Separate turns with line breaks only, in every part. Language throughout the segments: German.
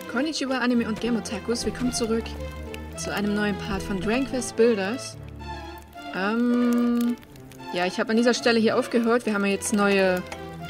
Konnichiwa, Anime und Game Otakus. Willkommen zurück zu einem neuen Part von Dragon Quest Builders. Ja, ich habe an dieser Stelle hier aufgehört. Wir haben ja jetzt neue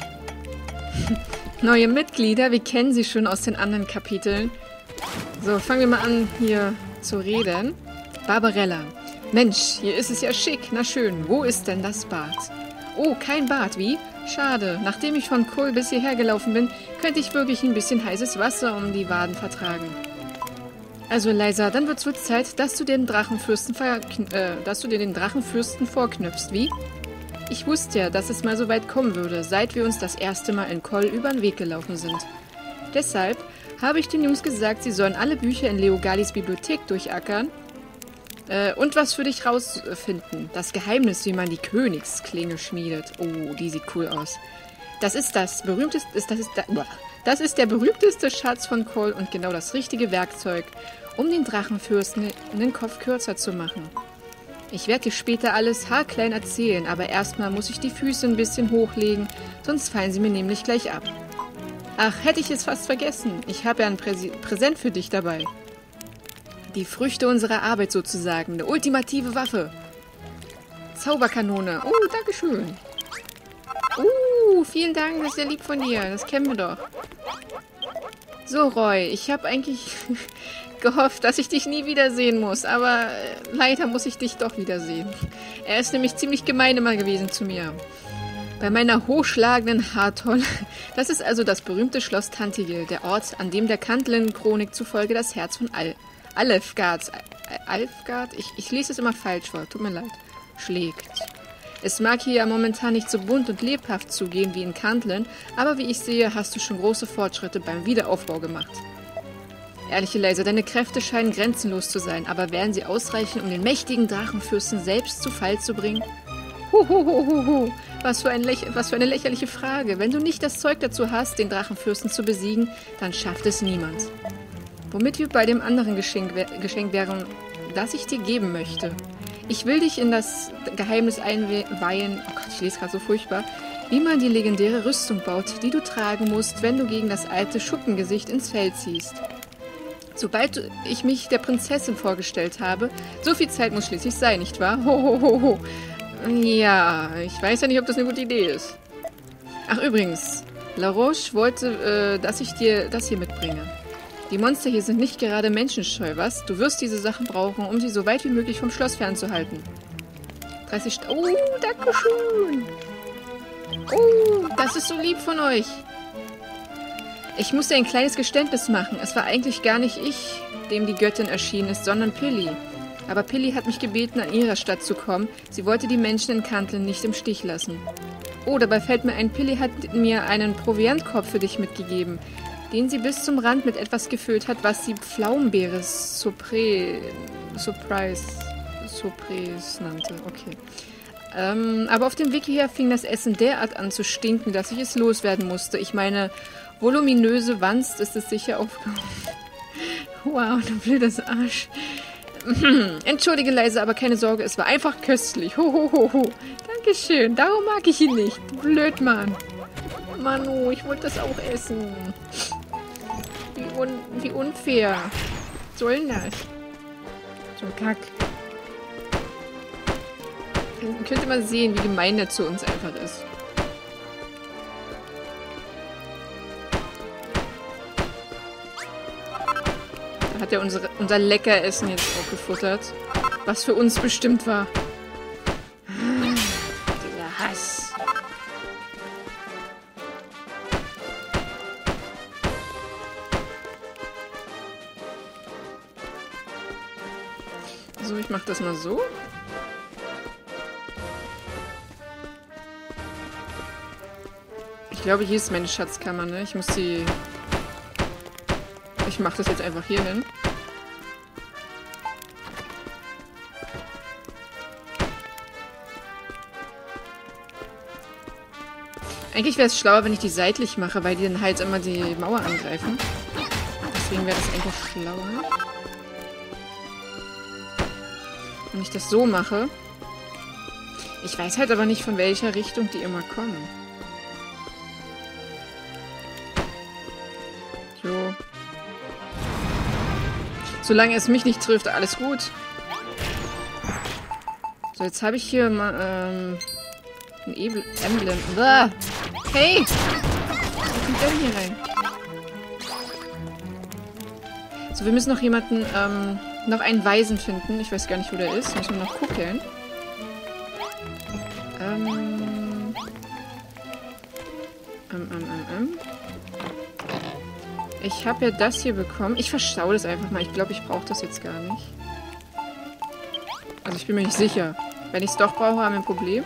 Mitglieder. Wir kennen sie schon aus den anderen Kapiteln. So, fangen wir mal an, hier zu reden. Barbarella. Mensch, hier ist es ja schick. Na schön, wo ist denn das Bad? Oh, kein Bad, wie? Schade. Nachdem ich von Cole bis hierher gelaufen bin, könnte ich wirklich ein bisschen heißes Wasser um die Waden vertragen. Also, Leisa, dann wird's wohl Zeit, dass du dir den Drachenfürsten vorknüpfst, wie? Ich wusste ja, dass es mal so weit kommen würde, seit wir uns das erste Mal in Cole über den Weg gelaufen sind. Deshalb habe ich den Jungs gesagt, sie sollen alle Bücher in Leogalis Bibliothek durchackern und was für dich rausfinden. Das Geheimnis, wie man die Königsklinge schmiedet. Oh, die sieht cool aus. Das ist der berühmteste Schatz von Cole und genau das richtige Werkzeug, um den Drachenfürsten den Kopf kürzer zu machen. Ich werde dir später alles haarklein erzählen, aber erstmal muss ich die Füße ein bisschen hochlegen, sonst fallen sie mir nämlich gleich ab. Ach, hätte ich es fast vergessen. Ich habe ja ein Präsent für dich dabei. Die Früchte unserer Arbeit sozusagen, eine ultimative Waffe. Zauberkanone. Oh, dankeschön. Vielen Dank, das ist sehr lieb von dir. Das kennen wir doch. So, Roy, ich habe eigentlich gehofft, dass ich dich nie wiedersehen muss, aber leider muss ich dich doch wiedersehen. Er ist nämlich ziemlich gemein immer gewesen zu mir. Bei meiner hochschlagenden Hartol, das ist also das berühmte Schloss Tantigil, der Ort, an dem der Kantlen-Chronik zufolge das Herz von Alefgard, ich lese es immer falsch vor, tut mir leid, schlägt. Es mag hier ja momentan nicht so bunt und lebhaft zugehen wie in Kantlen, aber wie ich sehe, hast du schon große Fortschritte beim Wiederaufbau gemacht. Ehrliche Leser, deine Kräfte scheinen grenzenlos zu sein, aber werden sie ausreichen, um den mächtigen Drachenfürsten selbst zu Fall zu bringen? Was für eine lächerliche Frage. Wenn du nicht das Zeug dazu hast, den Drachenfürsten zu besiegen, dann schafft es niemand. Womit wir bei dem anderen Geschenk wären, das ich dir geben möchte. Ich will dich in das Geheimnis einweihen, oh Gott, ich lese gerade so furchtbar, wie man die legendäre Rüstung baut, die du tragen musst, wenn du gegen das alte Schuppengesicht ins Feld ziehst. Sobald ich mich der Prinzessin vorgestellt habe, so viel Zeit muss schließlich sein, nicht wahr? Ja, ich weiß ja nicht, ob das eine gute Idee ist. Ach übrigens, La Roche wollte, dass ich dir das hier mitbringe. Die Monster hier sind nicht gerade menschenscheu, was? Du wirst diese Sachen brauchen, um sie so weit wie möglich vom Schloss fernzuhalten. 30 Oh, danke schön. Oh, das ist so lieb von euch. Ich musste ein kleines Geständnis machen. Es war eigentlich gar nicht ich, dem die Göttin erschienen ist, sondern Pilli. Aber Pilli hat mich gebeten, an ihrer Stadt zu kommen. Sie wollte die Menschen in Kantlen nicht im Stich lassen. Oh, dabei fällt mir ein, Pilli hat mir einen Proviantkorb für dich mitgegeben, den sie bis zum Rand mit etwas gefüllt hat, was sie Pflaumenbeere Surprise nannte. Okay. Aber auf dem Weg hierher fing das Essen derart an zu stinken, dass ich es loswerden musste. Ich meine, voluminöse Wanst ist es sicher aufgehoben. Wow, du blödes Arsch. Entschuldige, Leise, aber keine Sorge, es war einfach köstlich. Dankeschön, darum mag ich ihn nicht. Du Blödmann. Manu, ich wollte das auch essen. Wie unfair. Was soll denn das? So ein Kack. Ihr könnt mal sehen, wie gemein der zu uns einfach ist. Da hat er unser Leckeressen jetzt auch gefuttert. Was für uns bestimmt war. Dieser Hass. So, ich mach das mal so. Ich glaube, hier ist meine Schatzkammer, ne? Ich mach das jetzt einfach hier hin. Eigentlich wäre es schlauer, wenn ich die seitlich mache, weil die dann halt immer die Mauer angreifen. Deswegen wäre das eigentlich schlauer. Wenn ich das so mache. Ich weiß halt aber nicht, von welcher Richtung die immer kommen. So. Solange es mich nicht trifft, alles gut. So, jetzt habe ich hier mal, ein Emblem. Uah. Hey! Wie kommt der denn hier rein? So, wir müssen noch jemanden, noch einen Weisen finden. Ich weiß gar nicht, wo der ist. Müssen wir noch gucken. Ich habe ja das hier bekommen. Ich verstaue das einfach mal. Ich glaube, ich brauche das jetzt gar nicht. Also ich bin mir nicht sicher. Wenn ich es doch brauche, haben wir ein Problem.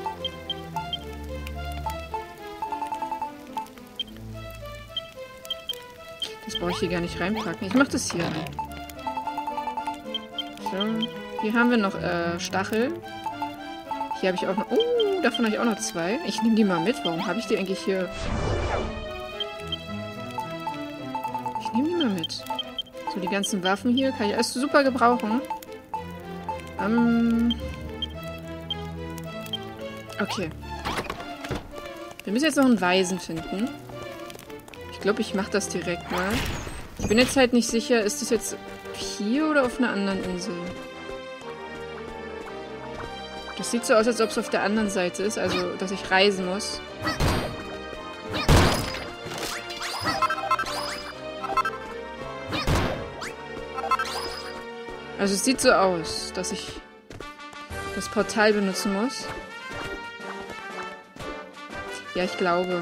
Das brauche ich hier gar nicht reinpacken. Ich mache das hier rein. So. Hier haben wir noch Stachel. Hier habe ich auch noch... Oh, davon habe ich auch noch 2. Ich nehme die mal mit. Warum habe ich die eigentlich hier... Ich nehme die mal mit. So, die ganzen Waffen hier kann ich alles super gebrauchen. Okay. Wir müssen jetzt noch einen Weisen finden. Ich glaube, ich mache das direkt mal. Ich bin jetzt halt nicht sicher, ist das jetzt hier oder auf einer anderen Insel? Das sieht so aus, als ob es auf der anderen Seite ist, also dass ich reisen muss. Also es sieht so aus, dass ich das Portal benutzen muss. Ja, ich glaube.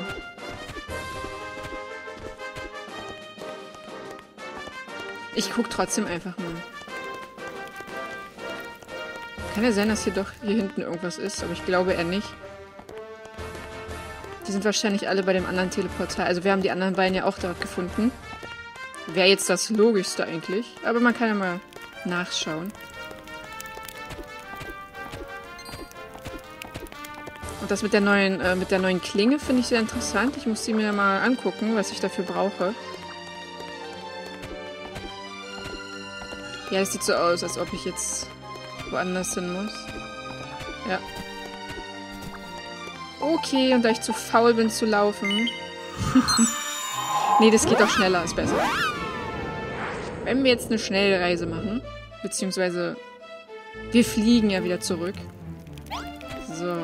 Ich gucke trotzdem einfach mal. Kann ja sein, dass hier doch hier hinten irgendwas ist, aber ich glaube eher nicht. Die sind wahrscheinlich alle bei dem anderen Teleportal. Also wir haben die anderen beiden ja auch dort gefunden. Wäre jetzt das Logischste eigentlich. Aber man kann ja mal nachschauen. Und das mit der neuen Klinge finde ich sehr interessant. Ich muss sie mir mal angucken, was ich dafür brauche. Ja, es sieht so aus, als ob ich jetzt woanders hin muss. Ja. Okay, und da ich zu faul bin zu laufen. Nee, das geht doch schneller, ist besser. Wenn wir jetzt eine Schnellreise machen, beziehungsweise wir fliegen ja wieder zurück. So.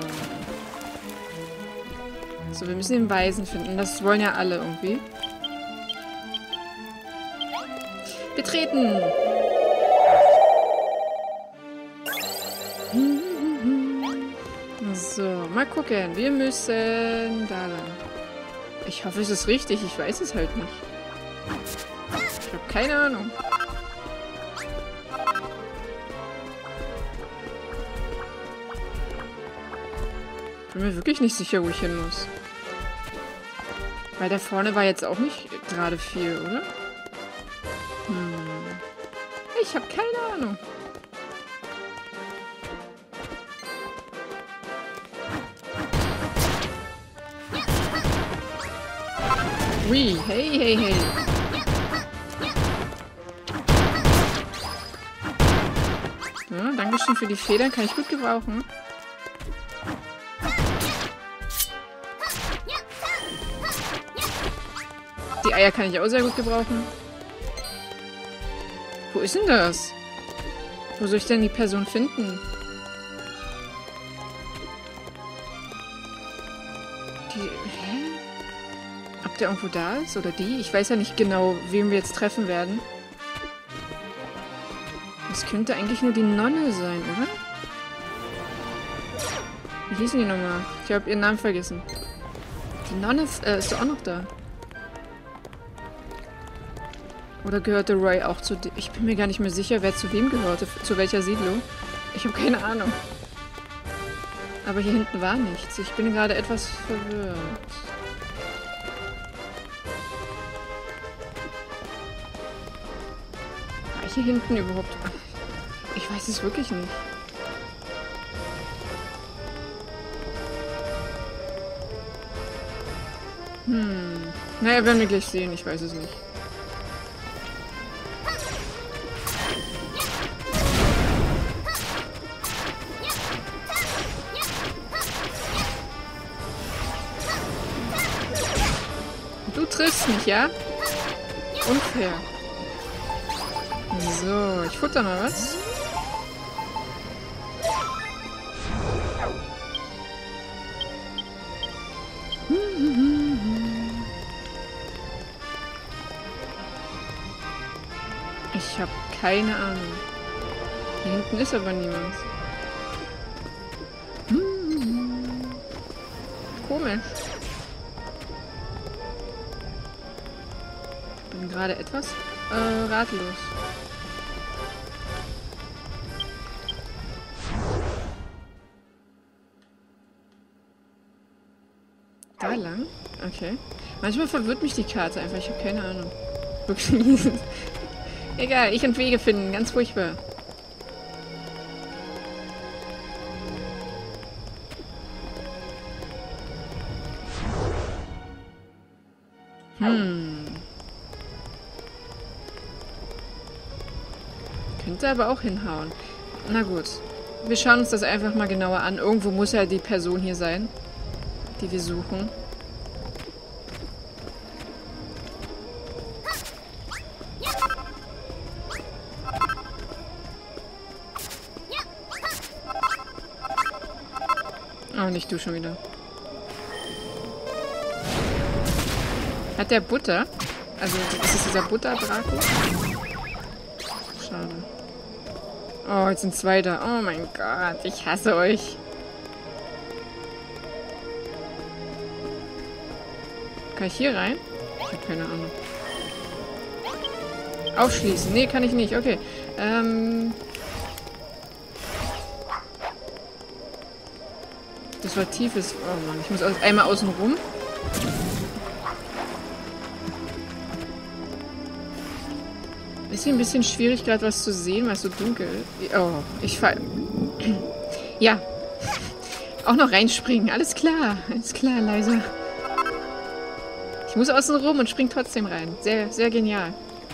So, wir müssen den Weisen finden. Das wollen ja alle irgendwie. Betreten! So, mal gucken. Wir müssen da lang. Ich hoffe, es ist richtig. Ich weiß es halt nicht. Ich habe keine Ahnung. Ich bin mir wirklich nicht sicher, wo ich hin muss. Weil da vorne war jetzt auch nicht gerade viel, oder? Ich habe keine Ahnung. Ui, hey, hey, hey. Ja, Dankeschön für die Federn, kann ich gut gebrauchen. Die Eier kann ich auch sehr gut gebrauchen. Wo ist denn das? Wo soll ich denn die Person finden? Hä? Ob der irgendwo da ist? Oder die? Ich weiß ja nicht genau, wen wir jetzt treffen werden. Das könnte eigentlich nur die Nonne sein, oder? Wie hießen die nochmal? Ich habe ihren Namen vergessen. Die Nonne ist doch auch noch da. Oder gehörte Roy auch zu... Ich bin mir gar nicht mehr sicher, wer zu wem gehörte. Zu welcher Siedlung. Ich habe keine Ahnung. Aber hier hinten war nichts. Ich bin gerade etwas verwirrt. War hier hinten überhaupt... Ich weiß es wirklich nicht. Naja, werden wir gleich sehen. Ich weiß es nicht. Du triffst mich, ja? Unfair. So, ich futter mal was. Ich habe keine Ahnung. Hier hinten ist aber niemand. Komisch. Ich bin gerade etwas ratlos. Da lang? Okay. Manchmal verwirrt mich die Karte einfach. Ich habe keine Ahnung. Wirklich. Egal, ich und Wege finden. Ganz furchtbar. Könnte aber auch hinhauen. Na gut. Wir schauen uns das einfach mal genauer an. Irgendwo muss ja die Person hier sein, die wir suchen. Oh, nicht du schon wieder. Hat der Butter? Also, ist es dieser Butterbraten? Schade. Oh, jetzt sind zwei da. Oh mein Gott, ich hasse euch. Kann ich hier rein? Ich habe keine Ahnung. Aufschließen. Nee, kann ich nicht. Okay. Das war tiefes... Oh Mann, ich muss einmal außen rum. Ist hier ein bisschen schwierig, gerade was zu sehen, weil es so dunkel ist. Oh, ich fall... Ja. Auch noch reinspringen. Alles klar, Leisa. Ich muss außen rum und spring trotzdem rein. Sehr, sehr genial.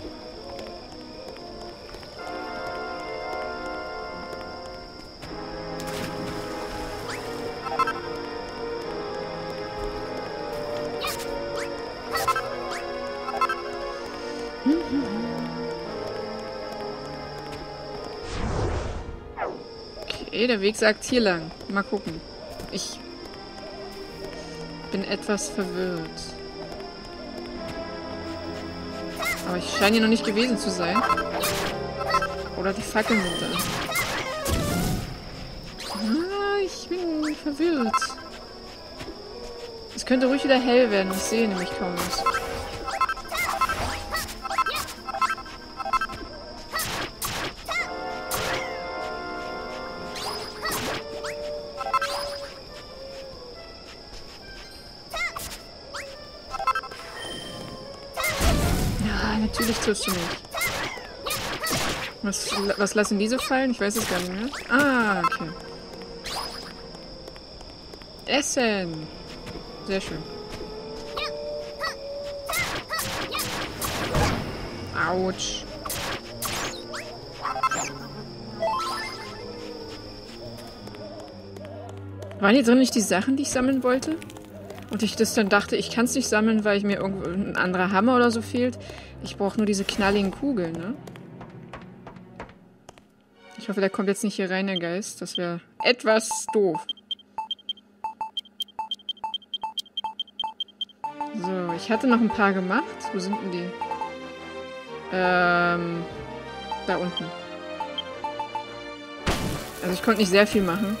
Okay, der Weg sagt hier lang. Mal gucken. Ich bin etwas verwirrt. Aber ich scheine hier noch nicht gewesen zu sein. Oder die Fackeln sind da. Ah, ich bin verwirrt. Es könnte ruhig wieder hell werden. Ich sehe nämlich kaum was. Natürlich triffst du nicht. Was lassen die so fallen? Ich weiß es gar nicht mehr. Ah, okay. Essen! Sehr schön. Autsch. Waren hier drin nicht die Sachen, die ich sammeln wollte? Und ich das dann dachte, ich kann es nicht sammeln, weil mir irgendwo ein anderer Hammer oder so fehlt. Ich brauche nur diese knalligen Kugeln, ne? Ich hoffe, der kommt jetzt nicht hier rein, der Geist. Das wäre etwas doof. So, ich hatte noch ein paar gemacht. Wo sind denn die? Da unten. Also ich konnte nicht sehr viel machen.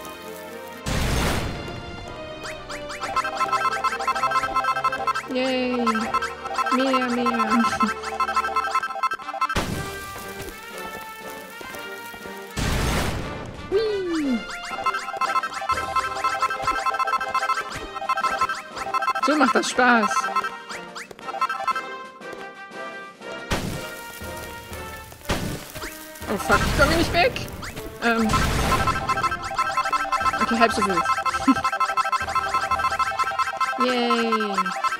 Yay! Mehr! Hui! So macht das Spaß. Oh fuck, ich komme hier nicht weg. Okay, halb so wild. Yay!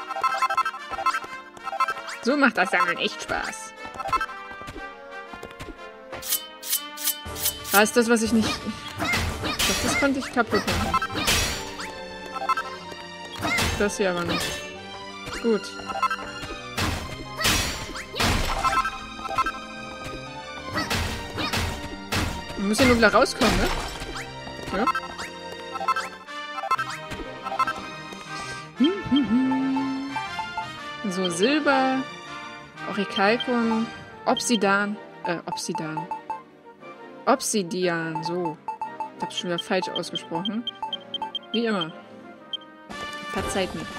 So macht das Sammeln echt Spaß. War es das, was ich nicht... Ich glaube, das konnte ich kaputt machen. Das hier aber nicht. Gut. muss ja nur wieder rauskommen, ne? Ja. So, Silber, Orikalkum, Obsidian, Obsidian, so. Ich hab's schon wieder falsch ausgesprochen. Wie immer. Verzeiht mir.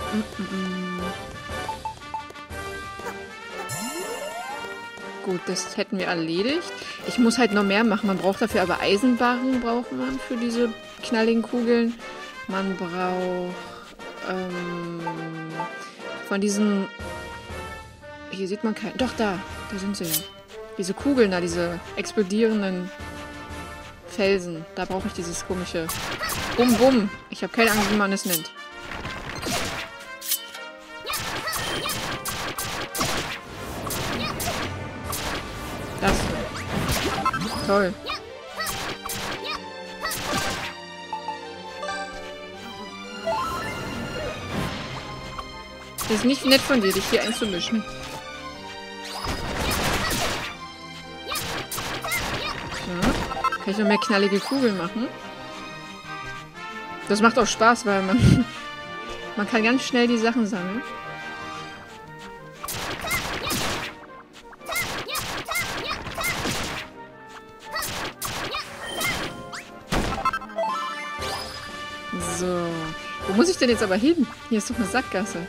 Gut, das hätten wir erledigt. Ich muss halt noch mehr machen. Man braucht dafür aber Eisenbarren, braucht man für diese knalligen Kugeln. Man braucht von diesen... Hier sieht man keinen... Doch, da sind sie ja. Diese Kugeln da, diese explodierenden Felsen. Da brauche ich dieses komische Bum-Bum. Ich habe keine Ahnung, wie man es nennt. Das. Toll. Das ist nicht nett von dir, dich hier einzumischen. So. Kann ich noch mehr knallige Kugeln machen? Das macht auch Spaß, weil man kann ganz schnell die Sachen sammeln. So. Wo muss ich denn jetzt aber hin? Hier ist doch eine Sackgasse.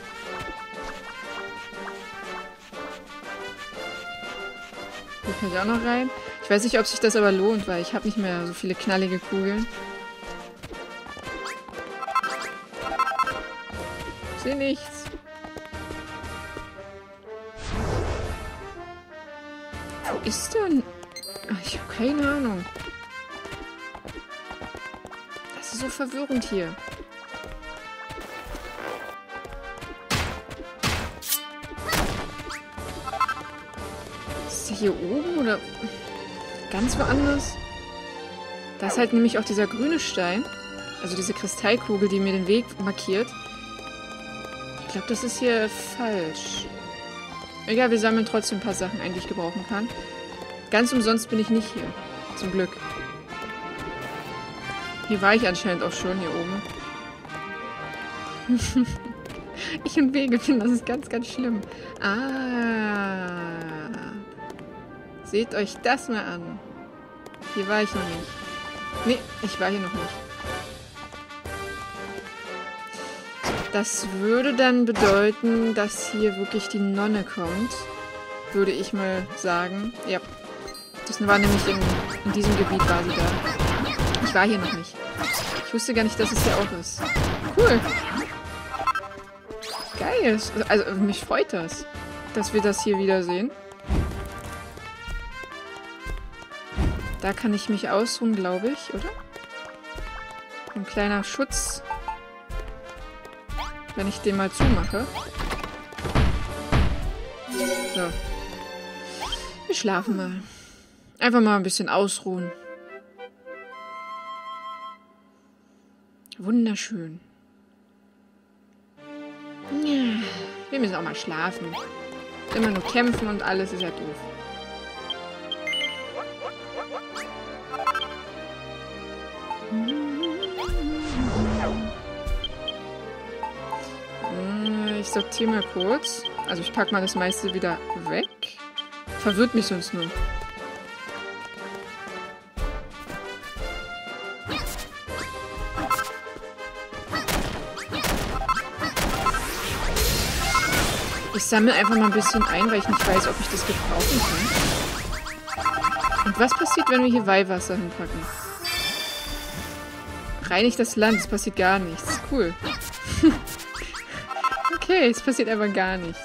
Hier kann ich auch noch rein. Ich weiß nicht, ob sich das aber lohnt, weil ich habe nicht mehr so viele knallige Kugeln. Ich sehe nichts. Wo ist denn? Ach, ich habe keine Ahnung. Das ist so verwirrend hier. Ist der hier oben oder ganz woanders? Da ist halt nämlich auch dieser grüne Stein. Also diese Kristallkugel, die mir den Weg markiert. Ich glaube, das ist hier falsch. Egal, wir sammeln trotzdem ein paar Sachen ein, die ich gebrauchen kann. Ganz umsonst bin ich nicht hier. Zum Glück. Hier war ich anscheinend auch schon, hier oben. Ich und Wege finden, das ist ganz, ganz schlimm. Ah. Seht euch das mal an. Hier war ich noch nicht. Nee, ich war hier noch nicht. Das würde dann bedeuten, dass hier wirklich die Nonne kommt. Würde ich mal sagen. Ja. Das war nämlich in diesem Gebiet war sie da. Ich war hier noch nicht. Ich wusste gar nicht, dass es hier auch ist. Cool. Geil. Also mich freut das, dass wir das hier wiedersehen. Da kann ich mich ausruhen, glaube ich, oder? Ein kleiner Schutz. Wenn ich den mal zumache. So. Wir schlafen mal. Einfach mal ein bisschen ausruhen. Wunderschön. Ja, wir müssen auch mal schlafen. Immer nur kämpfen und alles ist ja doof. Ich sortiere mal kurz. Also ich packe mal das meiste wieder weg. Verwirrt mich sonst nur. Ich sammle einfach mal ein bisschen ein, weil ich nicht weiß, ob ich das gebrauchen kann. Und was passiert, wenn wir hier Weihwasser hinpacken? Reinigt das Land, es passiert gar nichts. Cool. Okay, es passiert einfach gar nichts.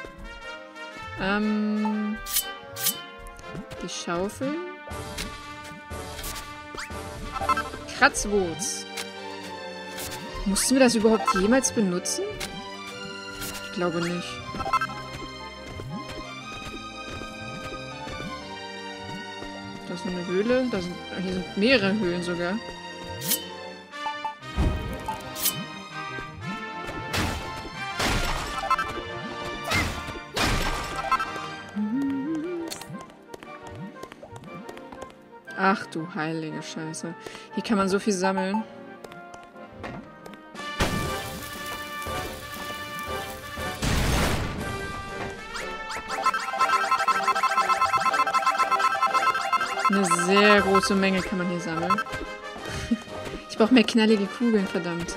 Die Schaufel. Kratzwurz. Mussten wir das überhaupt jemals benutzen? Ich glaube nicht. Da ist noch eine Höhle. Hier sind mehrere Höhlen sogar. Ach du heilige Scheiße. Hier kann man so viel sammeln. Eine sehr große Menge kann man hier sammeln. Ich brauche mehr knallige Kugeln, verdammt.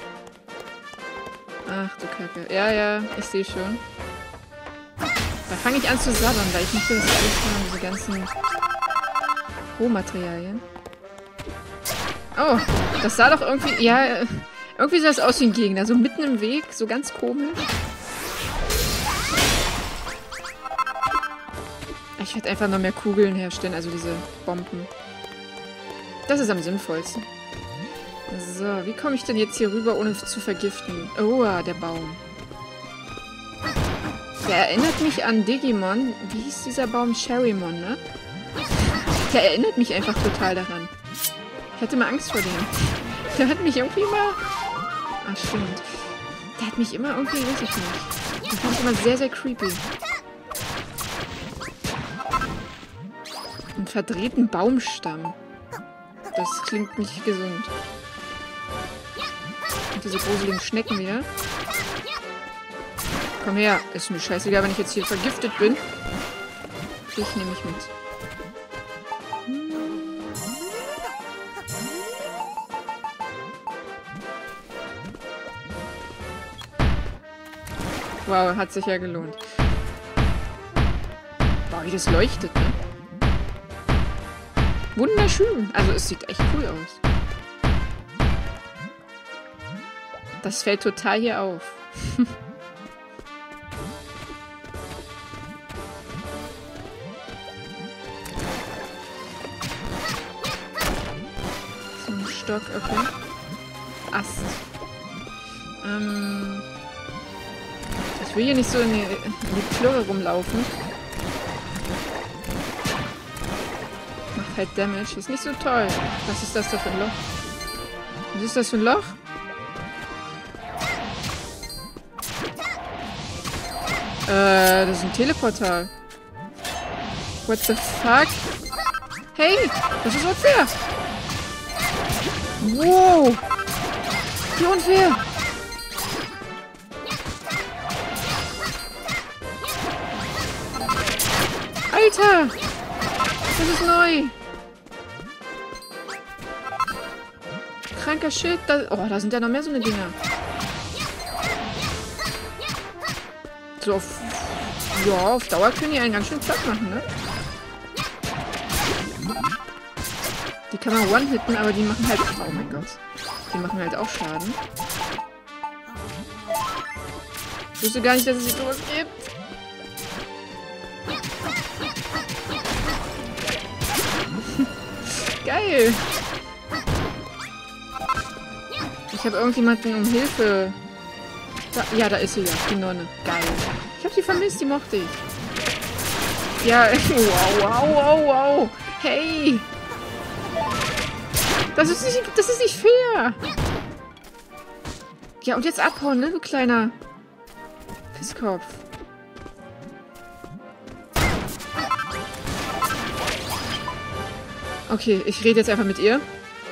Ach du Kacke. Ja, ja, ich sehe schon. Da fange ich an zu sabbern, weil ich möchte das alles haben, diese ganzen Rohmaterialien. Oh, das sah doch irgendwie... Ja, irgendwie sah es aus wie ein Gegner. So mitten im Weg, so ganz komisch. Ich werde einfach noch mehr Kugeln herstellen, also diese Bomben. Das ist am sinnvollsten. So, wie komme ich denn jetzt hier rüber, ohne zu vergiften? Oh, der Baum. Der erinnert mich an Digimon. Wie hieß dieser Baum? Cherrymon, ne? Der erinnert mich einfach total daran. Ich hatte mal Angst vor dem. Der hat mich irgendwie immer... Ah, stimmt. Der hat mich immer irgendwie, weiß ich nicht. Den fand ich immer sehr, sehr creepy. Einen verdrehten Baumstamm. Das klingt nicht gesund. Und diese gruseligen Schnecken wieder. Komm her. Ist mir scheißegal, wenn ich jetzt hier vergiftet bin. Dich nehme ich mit. Wow, hat sich ja gelohnt. Boah, wie das leuchtet, ne? Wunderschön. Also es sieht echt cool aus. Das fällt total hier auf. So ein Stock, okay. Ast. Ich will hier nicht so in die Plörre rumlaufen. Macht halt Damage. Ist nicht so toll. Was ist das da für ein Loch? Was ist das für ein Loch? Das ist ein Teleportal. What the fuck? Hey, das ist unfair. Wow. Wie unfair. Alter! Das ist neu! Kranker Shit. Oh, da sind ja noch mehr so eine Dinger. So auf... Ja, auf Dauer können die einen ganz schön platt machen, ne? Die kann man one-hitten, aber die machen halt... Oh mein Gott. Die machen halt auch Schaden. Ich wusste gar nicht, dass es hier sowas gibt. Geil! Ich habe irgendjemanden um Hilfe. Ja, da ist sie ja, die Nonne. Geil. Ich habe sie vermisst, die mochte ich. Ja, wow, wow, wow, wow. Hey! Das ist nicht fair! Ja, und jetzt abhauen, ne, du kleiner Pisskopf. Okay, ich rede jetzt einfach mit ihr.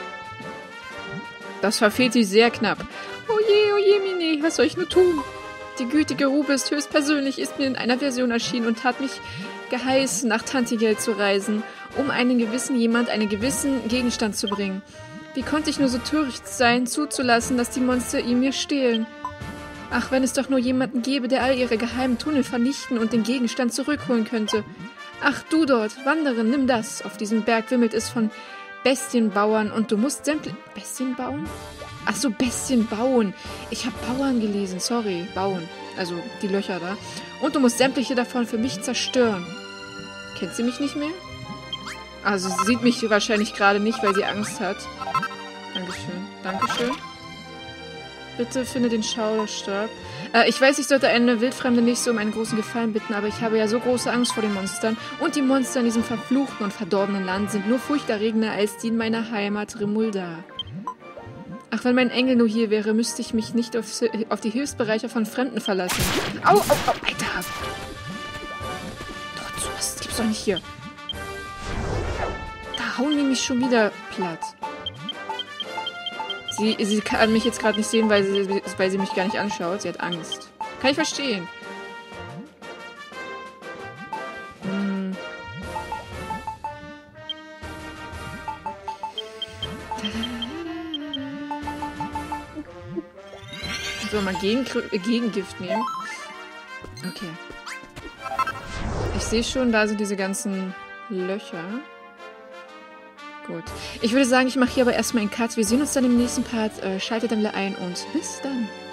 Das verfehlt sie sehr knapp. Oh je, Mini, was soll ich nur tun? Die gütige Rubis höchstpersönlich ist mir in einer Version erschienen und hat mich geheißen, nach Tantigel zu reisen, um einen gewissen Gegenstand zu bringen. Wie konnte ich nur so töricht sein, zuzulassen, dass die Monster ihn mir stehlen? Ach, wenn es doch nur jemanden gäbe, der all ihre geheimen Tunnel vernichten und den Gegenstand zurückholen könnte. Ach, du dort, wandere, nimm das. Auf diesem Berg wimmelt es von Bestienbauern und du musst sämtliche... Bestien bauen? Ach so, Bestien bauen. Ich habe Bauern gelesen, sorry. Bauen. Also die Löcher da. Und du musst sämtliche davon für mich zerstören. Kennt sie mich nicht mehr? Also sie sieht mich wahrscheinlich gerade nicht, weil sie Angst hat. Dankeschön. Dankeschön. Bitte finde den Schauderstab. Ich weiß, ich sollte eine Wildfremde nicht so um einen großen Gefallen bitten, aber ich habe ja so große Angst vor den Monstern. Und die Monster in diesem verfluchten und verdorbenen Land sind nur furchterregender als die in meiner Heimat Remulda. Ach, wenn mein Engel nur hier wäre, müsste ich mich nicht auf die Hilfsbereiche von Fremden verlassen. Au, au, au, Alter! Doch, das gibt's doch nicht hier. Da hauen die mich schon wieder platt. Sie kann mich jetzt gerade nicht sehen, weil sie mich gar nicht anschaut. Sie hat Angst. Kann ich verstehen. So, mal Gegengift nehmen. Okay. Ich sehe schon, da sind diese ganzen Löcher. Gut. Ich würde sagen, ich mache hier aber erstmal einen Cut. Wir sehen uns dann im nächsten Part. Schaltet dann wieder ein und bis dann.